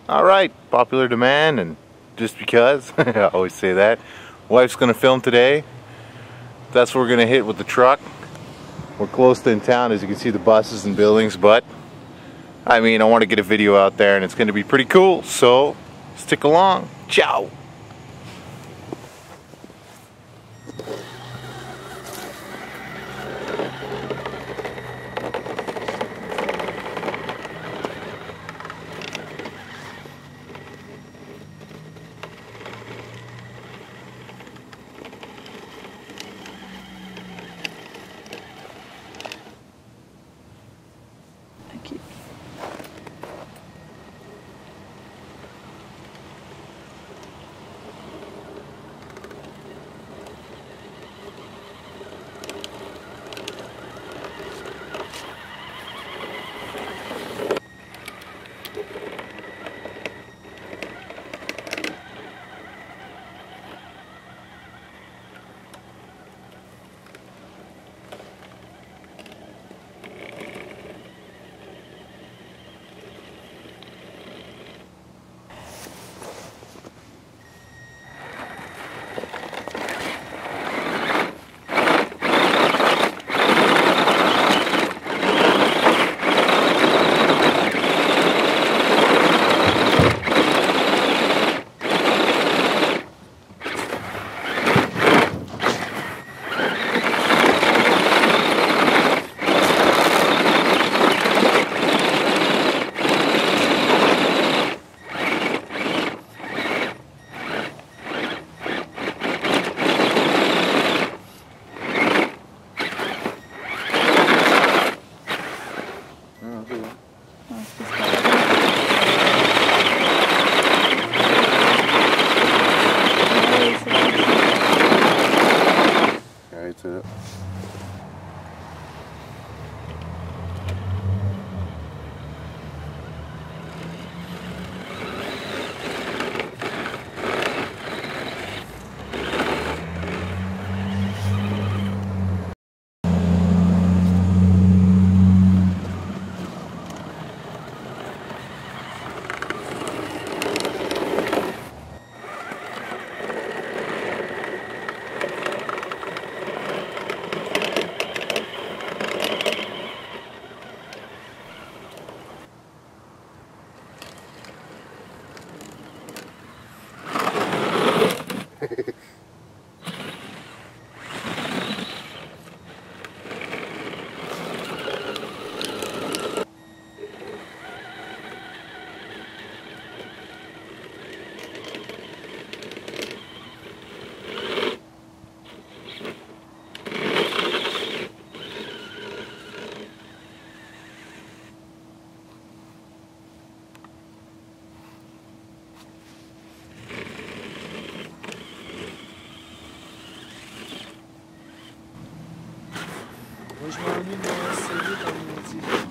Alright, popular demand and just because. I always say that. Wife's gonna film today. That's what we're gonna hit with the truck. We're close to in town, as you can see the buses and buildings, but I mean, I want to get a video out there and it's gonna be pretty cool, so stick along. Ciao! Thank you. Right to it. Hoje meu amigo é seguido,